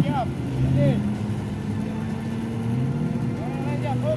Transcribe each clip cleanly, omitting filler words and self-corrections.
siap. Lanjut. Lanjut, Bung.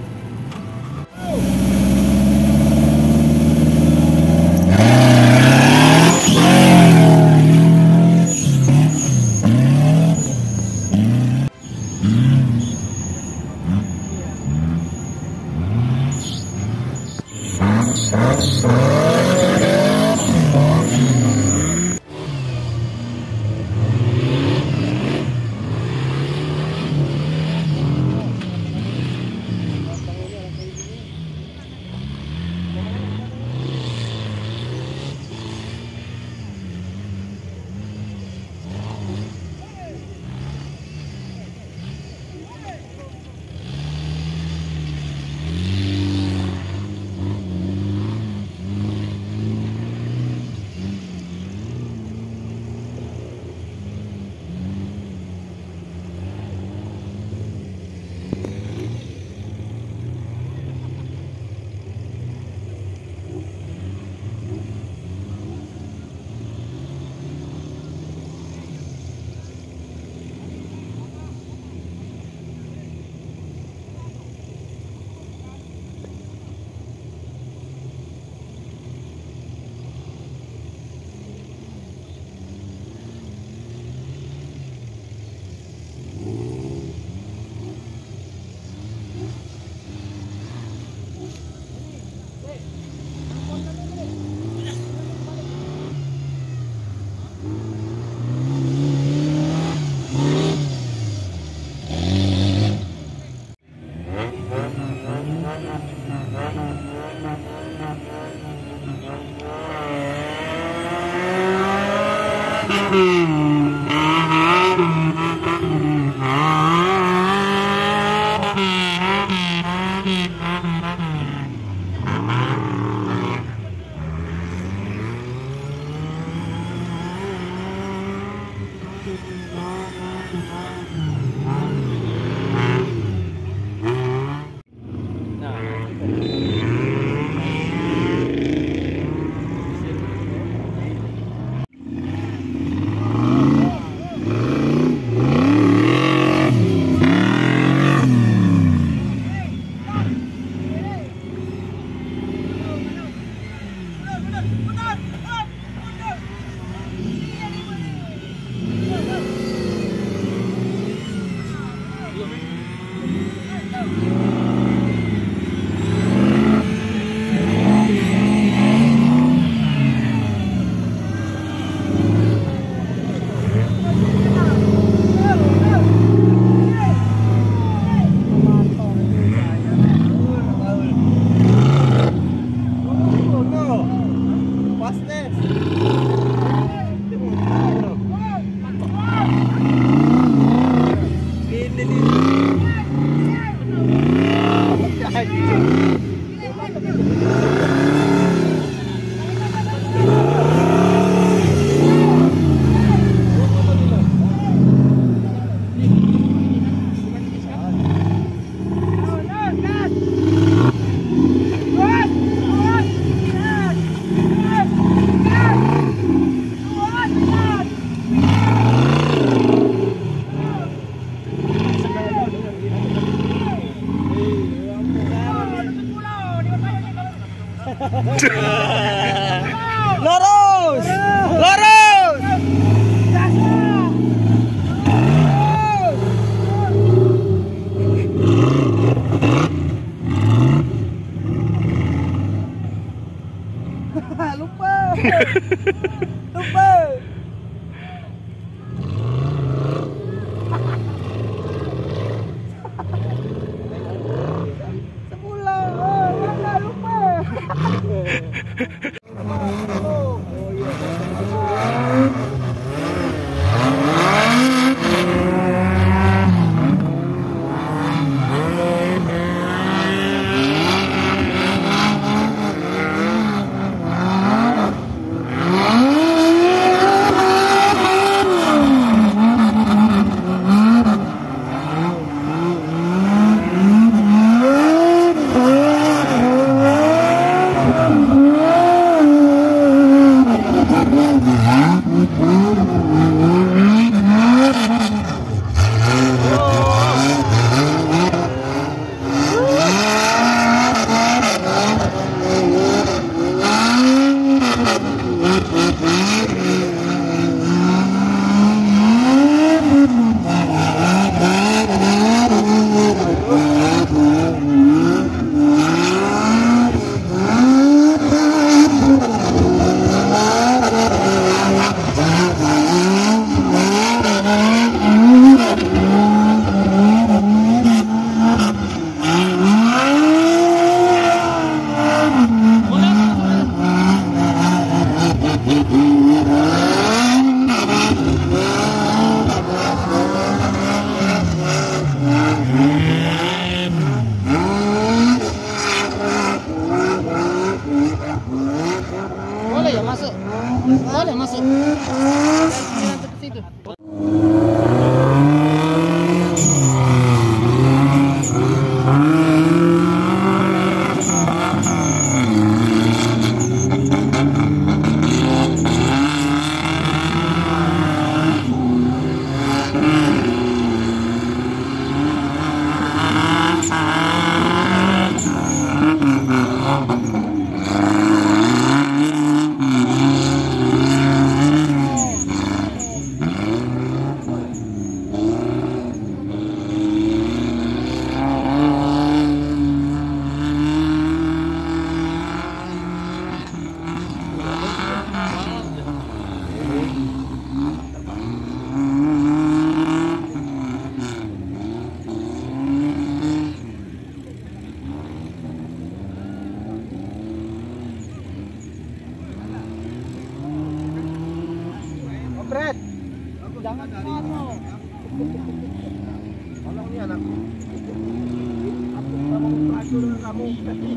Kalau ni anak aku sama beradu dengan kamu.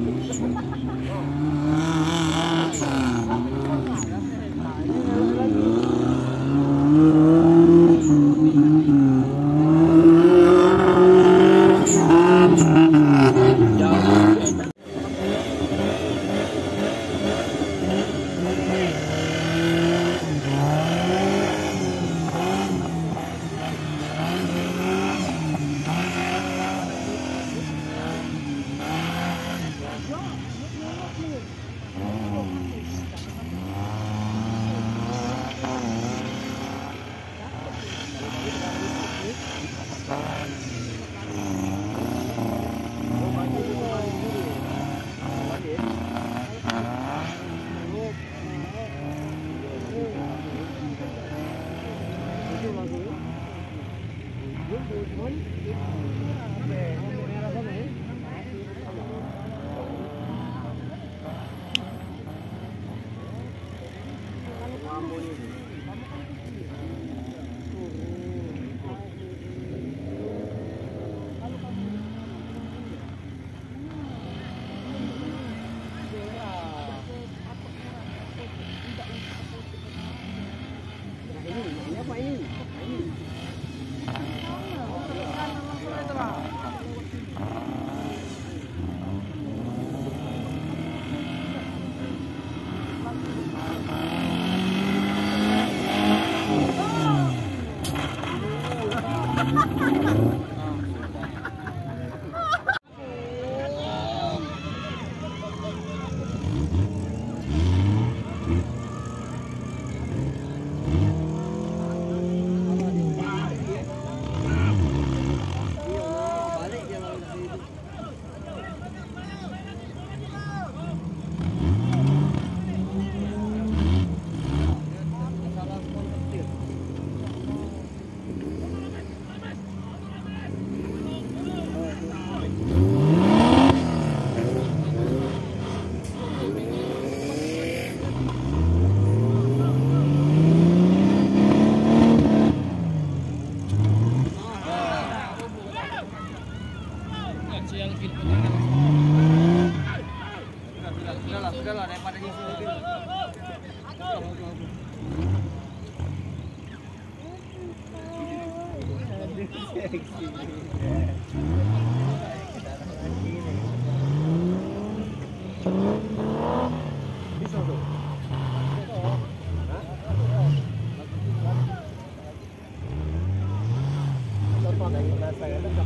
Sudahlah daripada di sini. Bisa tu. Lepas dari belakang ada.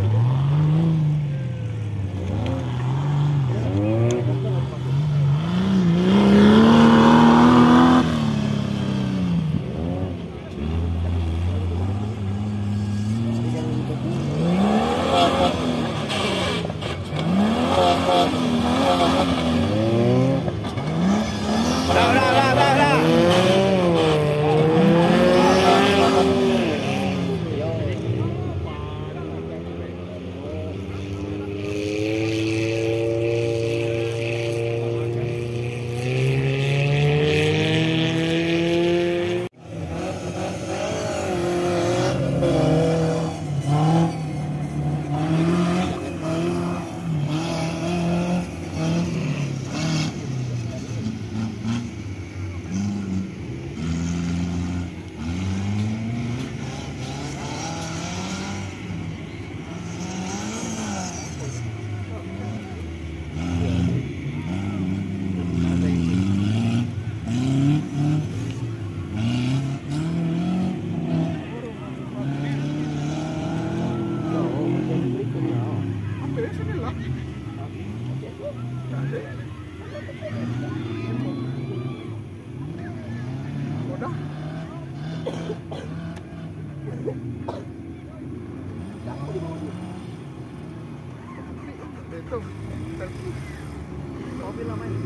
Mobil lama ini.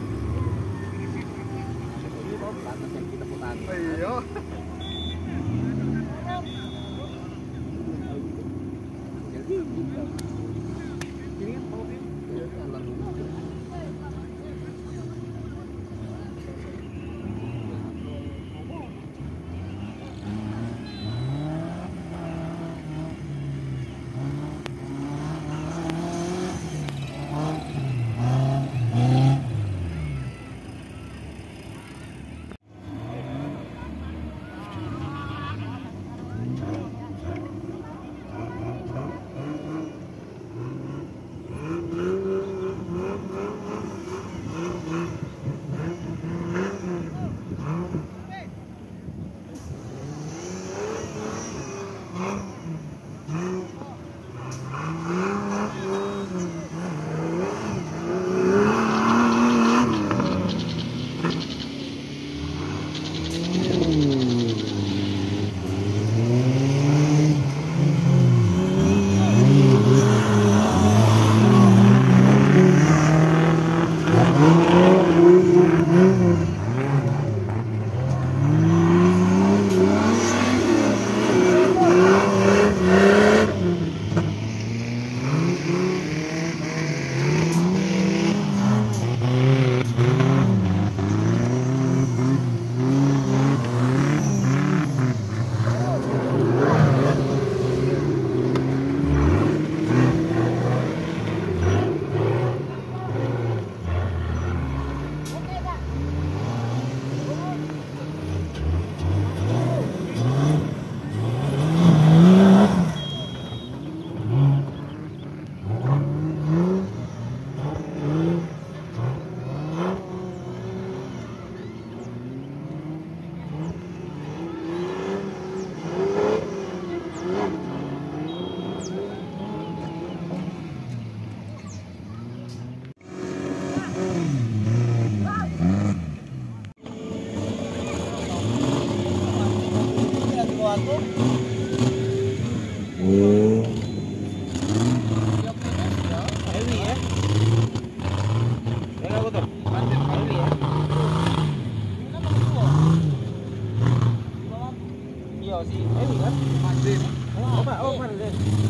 Ini mobil atas yang kita putar. Iya. Ini mobil. Oh, mana deh?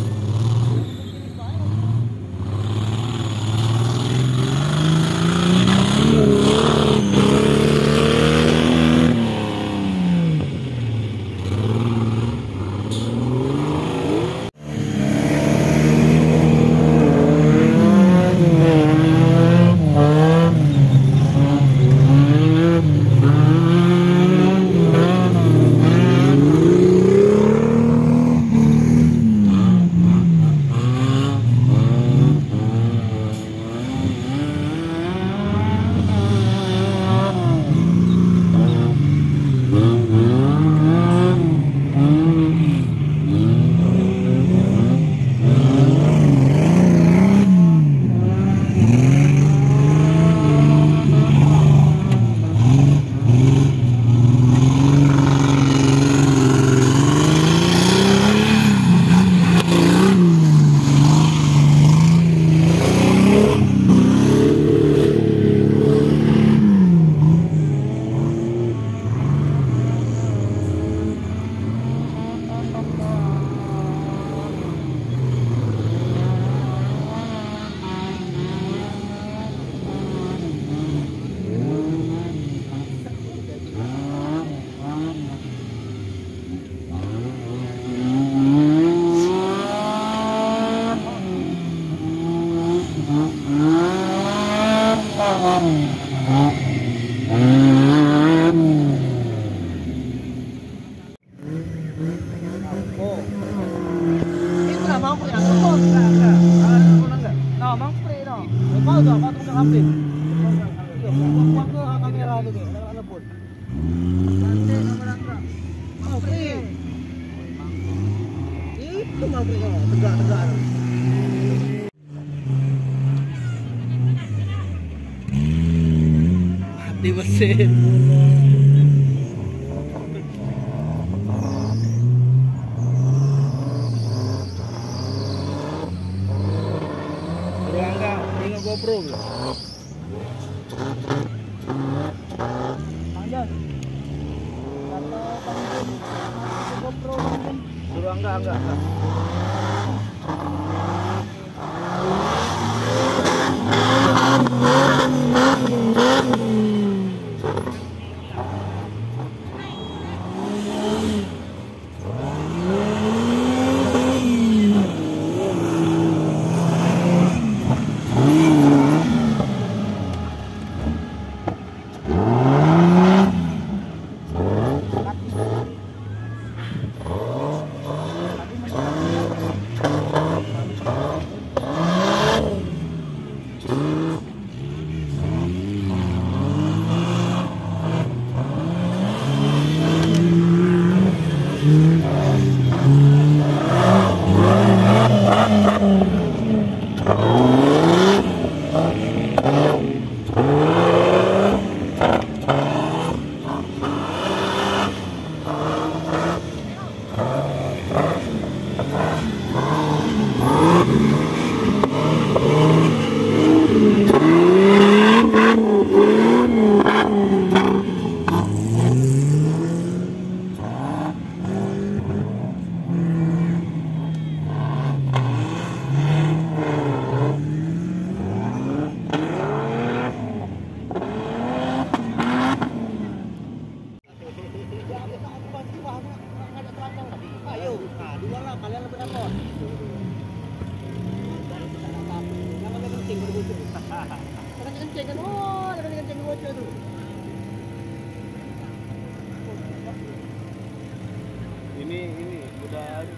Tegak-tegak. Mati mesin. Enggak, ini GoPro. Panjang. Kata GoPro. Suruh enggak. Ini udah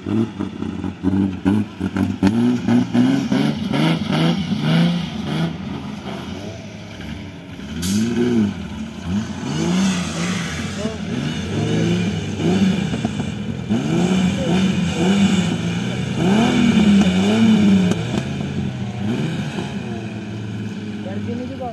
Dari sini juga.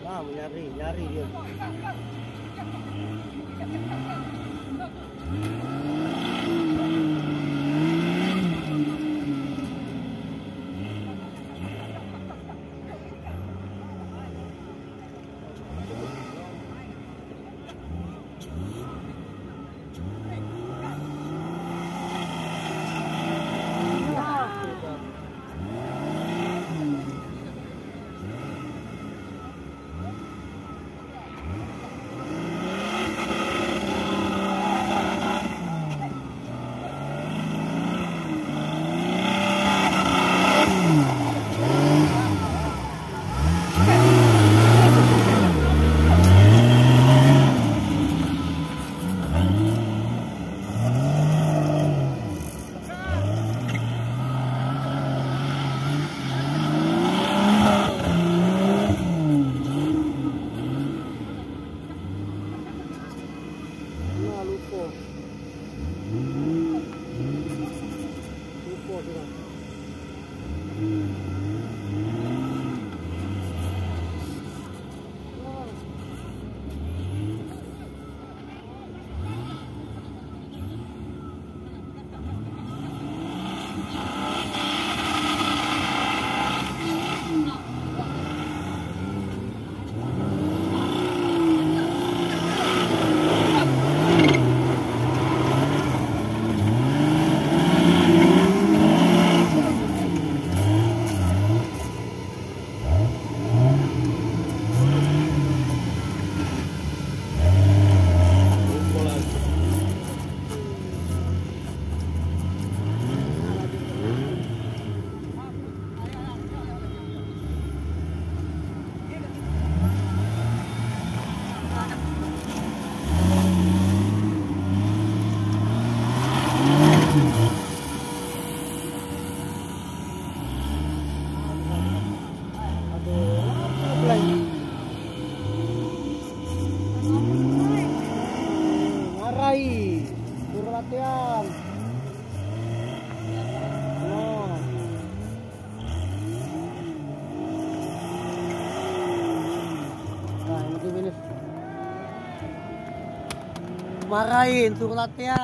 Ah, nyari dia. Suruh latihan. Nah, ini finish. Marahin, suruh latihan.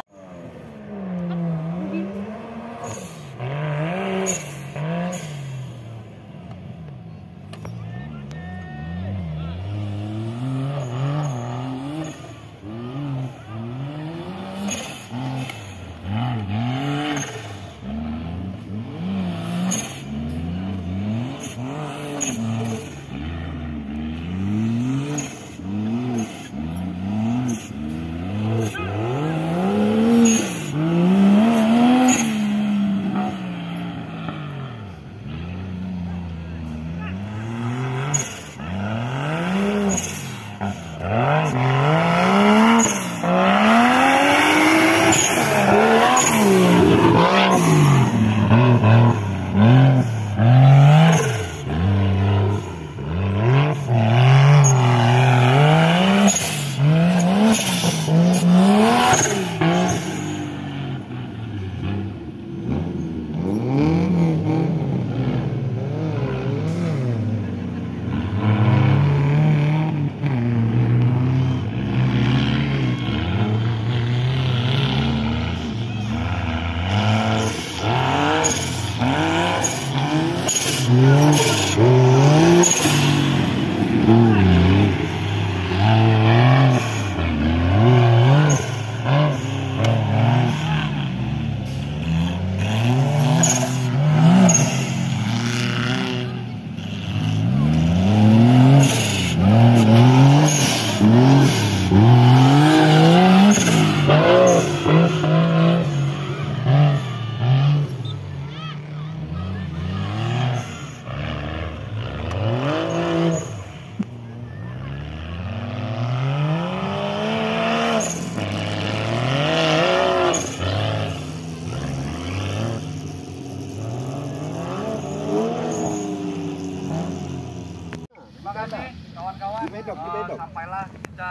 kasih kawan-kawan. Sampailah kita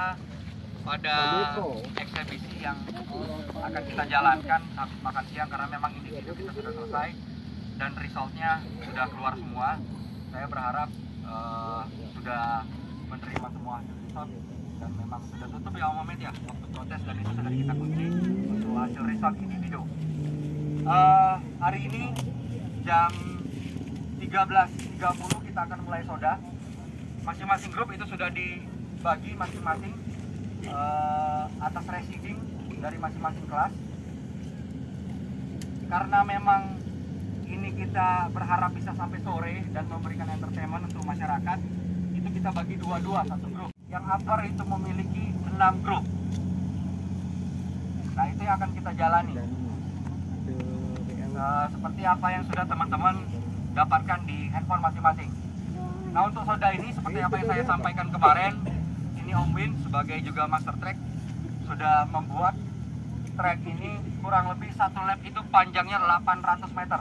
pada eksebisi yang akan kita jalankan habis makan siang, karena memang ini video kita sudah selesai dan resultnya sudah keluar semua. Saya berharap sudah menerima semua hasil resort, dan memang sudah tutup ya Om Amit ya waktu protes, dan itu sudah kita kunci untuk hasil resort individu. Hari ini jam 13.30 kita akan mulai soda. Masing-masing grup itu sudah dibagi masing-masing atas residing dari masing-masing kelas. Karena memang ini kita berharap bisa sampai sore dan memberikan entertainment untuk masyarakat, itu kita bagi dua-dua satu grup. Yang upper itu memiliki 6 grup. Nah, itu yang akan kita jalani. Seperti apa yang sudah teman-teman dapatkan di handphone masing-masing. Nah, untuk soda ini seperti apa yang saya sampaikan kemarin, ini Om Win sebagai juga master track sudah membuat track ini kurang lebih satu lap itu panjangnya 800 meter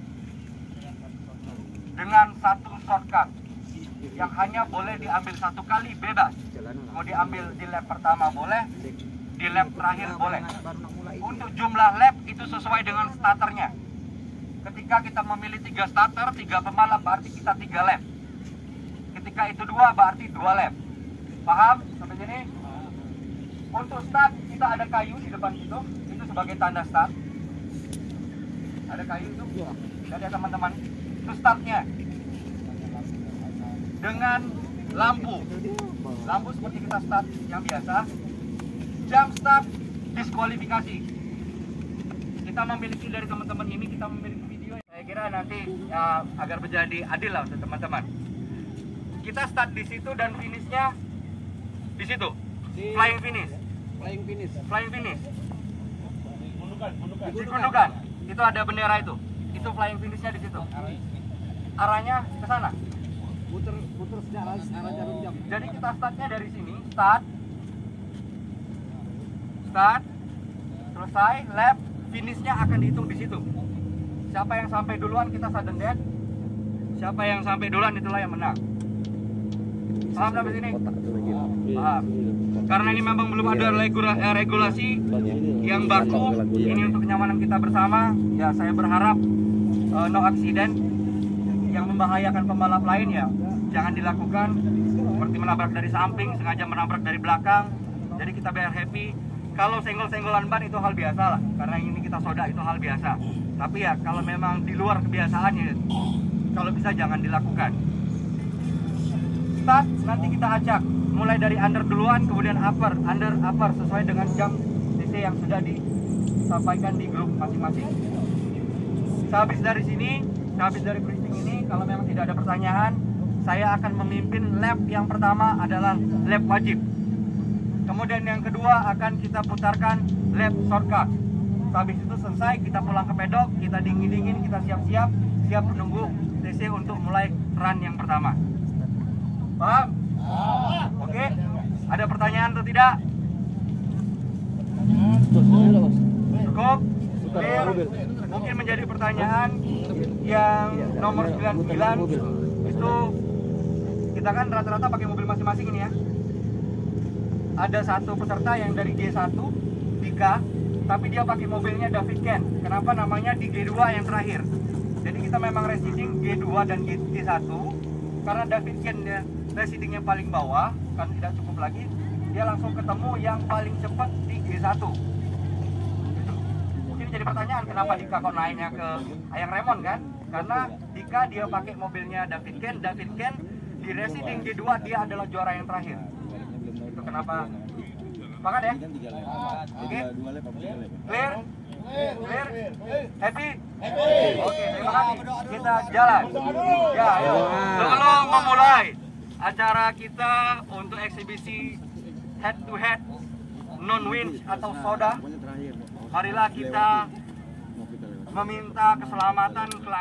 dengan satu shortcut yang hanya boleh diambil satu kali bebas. Mau diambil di lap pertama boleh, di lap terakhir boleh. Untuk jumlah lap itu sesuai dengan starternya. Ketika kita memilih 3 starter, 3 pembalap, berarti kita 3 lap. Ketika itu 2, berarti 2 lap. Paham sampai sini? Untuk start kita ada kayu di depan situ, itu sebagai tanda start. Ada kayu itu, ada teman-teman. Itu startnya. Dengan lampu seperti kita start yang biasa. Jam start diskualifikasi. Kita memiliki dari teman-teman ini, kita memiliki video. Saya kira nanti ya, agar menjadi adil lah untuk teman-teman. Kita start di situ dan finishnya di situ. Flying finish. Di Gundukan. Itu ada bendera itu. Itu flying finishnya di situ. Arahnya ke sana. Puter arah jarum jam. Jadi kita startnya dari sini, start, selesai, lap, finishnya akan dihitung di situ. Siapa yang sampai duluan kita sudden death. Siapa yang sampai duluan itulah yang menang. Paham sampai sini? Paham. Karena ini memang belum ada regulasi yang baku, ini untuk kenyamanan kita bersama. Ya, saya berharap no accident yang membahayakan pembalap lain ya jangan dilakukan, seperti menabrak dari samping, sengaja menabrak dari belakang. Jadi kita biar happy. Kalau senggol-senggolan ban itu hal biasa lah, karena ini kita soda itu hal biasa. Tapi ya kalau memang di luar kebiasaannya, kalau bisa jangan dilakukan. Start nanti kita acak, mulai dari under duluan, kemudian upper sesuai dengan jam DC yang sudah disampaikan di grup masing-masing. Sehabis dari sini, sehabis dari briefing ini, kalau memang tidak ada pertanyaan, saya akan memimpin lap yang pertama adalah lap wajib. Kemudian yang kedua akan kita putarkan lap shortcut. Habis itu selesai, kita pulang ke pedok, kita dingin-dingin, kita siap-siap, siap menunggu DC untuk mulai run yang pertama. Paham? Oke? Ada pertanyaan atau tidak? Cukup? Clear? Mungkin menjadi pertanyaan yang nomor 99 itu kita kan rata-rata pakai mobil masing-masing ini ya. Ada satu peserta yang dari G1 Dika, tapi dia pakai mobilnya David Ken. Kenapa namanya di G2 yang terakhir? Jadi kita memang residing G2 dan G1 karena David Ken ya residingnya paling bawah, kan tidak cukup lagi, dia langsung ketemu yang paling cepat di G1. Gitu. Mungkin jadi pertanyaan kenapa Dika kok naiknya ke Ayang Remon kan? Karena Dika dia pakai mobilnya David Ken di residing G2 dia adalah juara yang terakhir. Itu kenapa? Sepakat ya? Oke? Clear? Happy? Oke, terima kasih. Kita jalan. Ya, ayo. Sebelum memulai acara kita untuk eksibisi head to head non-winch atau soda, marilah kita meminta keselamatan kelancaran.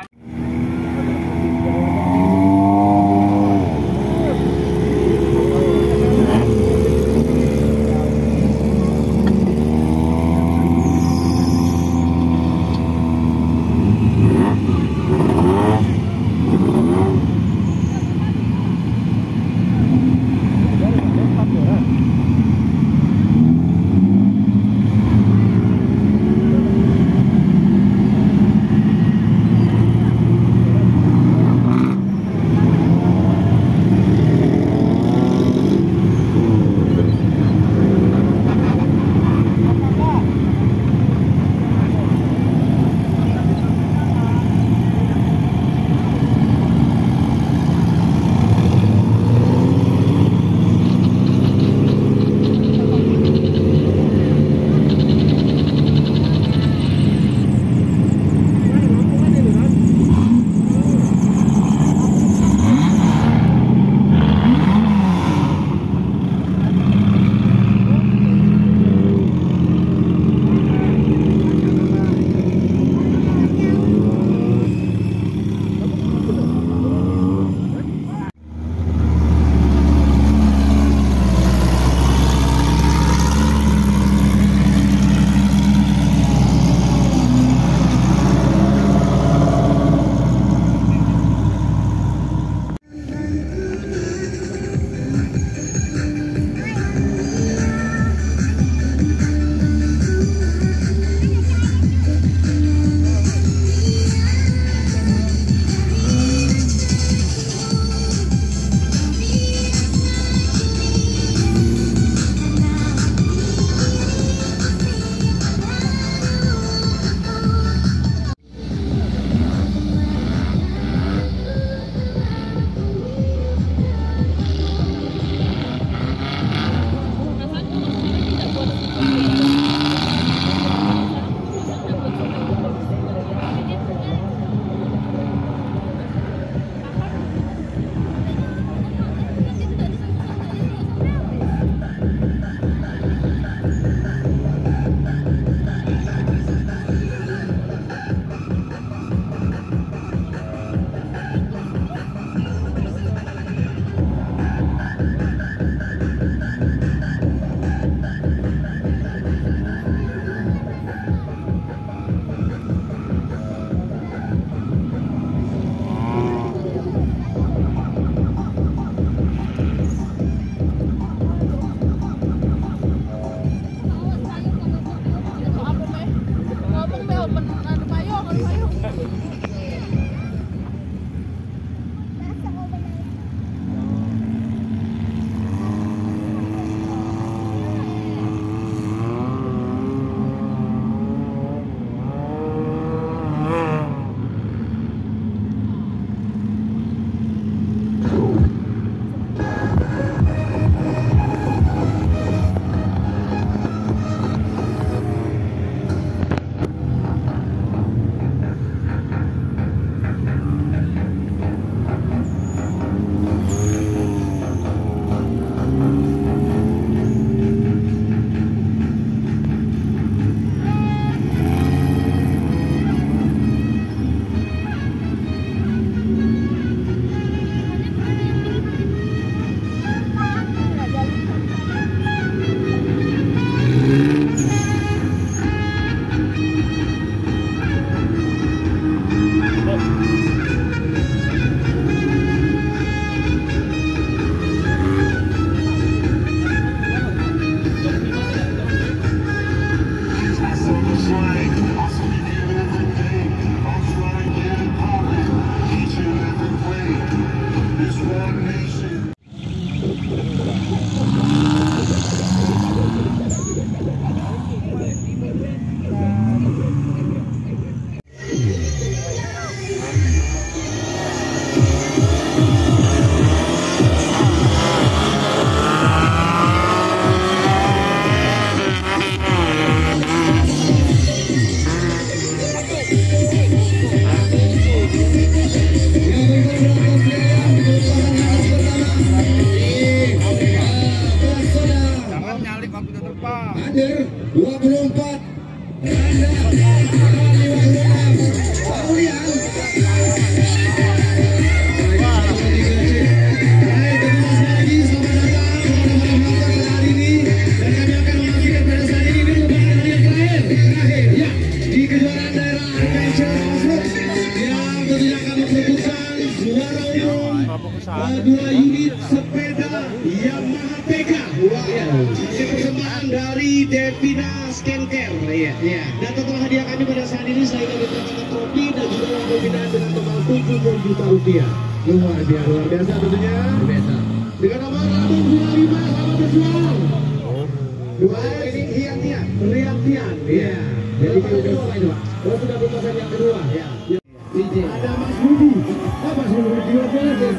PK. Wow. Hasil persembahan dari Devina Skincare. Iya. Dan total hadiah kami pada saat ini selain dari trofi dan juga uang pembinaan dengan total 70 juta rupiah. Luar biasa tentunya. Biasa. Dengan nomor 25 sama berjuang. Dua ini Riantian. Iya. Jadi kedua itu, Pak. Oh, sudah putaran yang kedua. Ya. Ada Mas Budi. Mas Budi juga.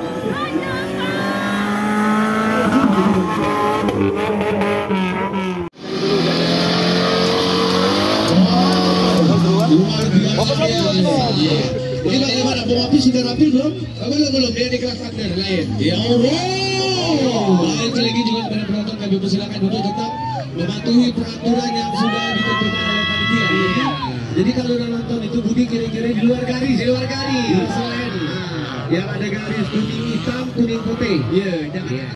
Ini bagaimana? Pengapi sudah rapi belum? Belum. Dia di kelas standar lain. Ya Allah. Baik lagi juga kepada penonton kami persilakan untuk tetap mematuhi peraturan yang sudah ditentukan oleh panitia. Jadi kalau udah nonton itu Budi kira-kira di luar garis. Selain yang ada garis kuning hitam, kuning putih. Iya, jangan.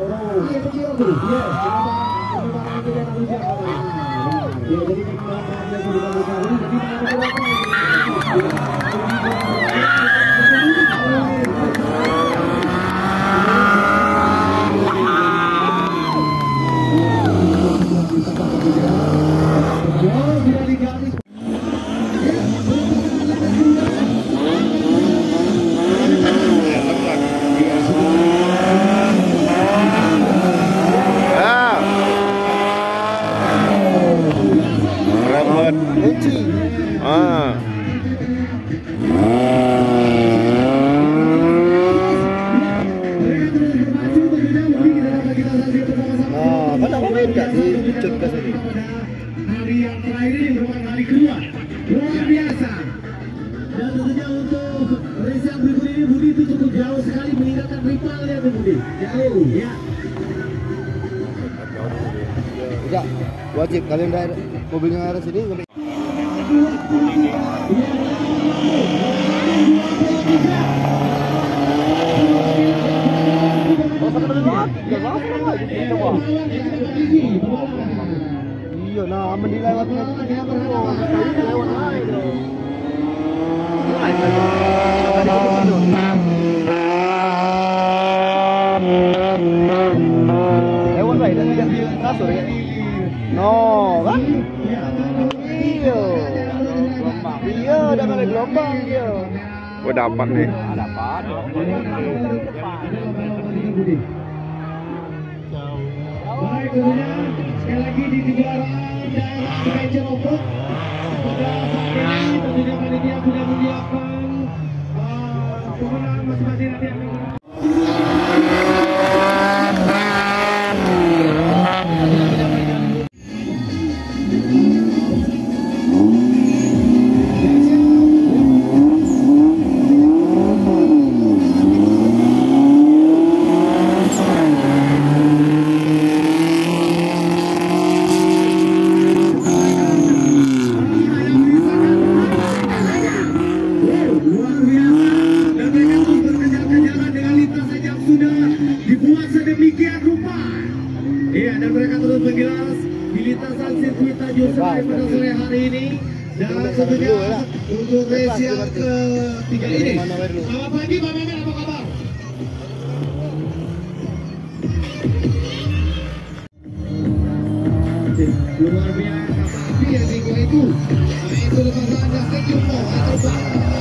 Hari yang terakhir ini merupakan hari kedua. Luar biasa. Dan tentunya untuk race yang berikut ini Budi itu cukup jauh sekali meninggalkan rivalnya tuh Budi. Jauh ya. Tidak, wajib kalian mobilnya arah sini sampai. Iya, nah aman dilewati aja kan dia lewat lain. Lewat baik dan tidak di kasur ya. No, kan? Iya. Gelombang. Iya, udah ada gelombang dia. Gua dapat nih. Dapat. Baik, tentunya sekali lagi di kejuaraan daerah Ranger Off-Road pada saat ini tentunya panitia sudah menyiapkan pemenang masing-masing nanti akan dan mereka terus menggilas di lintasan sirkuit Tanjung Serai pada sore hari ini. Dan tentunya untuk race yang ketiga ini. Selamat pagi Pak Memen, apa kabar? Luar biasa, tapi yang itu itu lepasan Justin Jumbo atau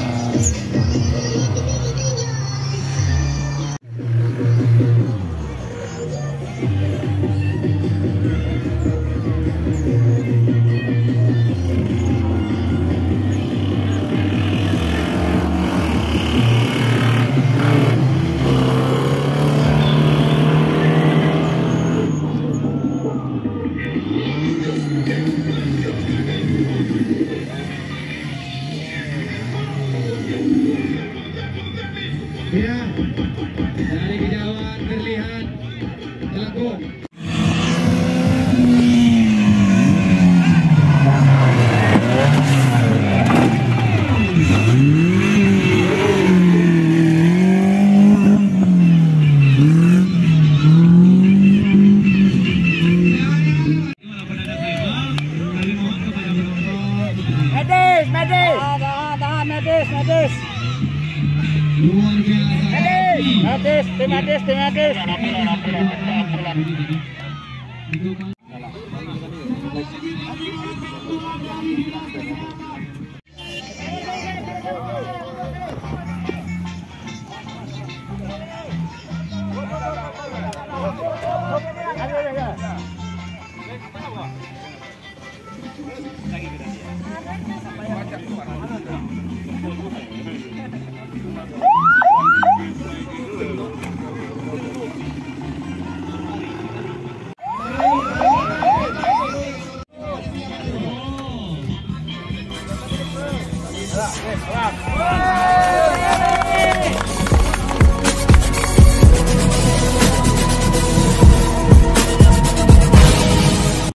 ya, dari kejauhan terlihat telekung. Medis. Luar biasa. Medis. jadi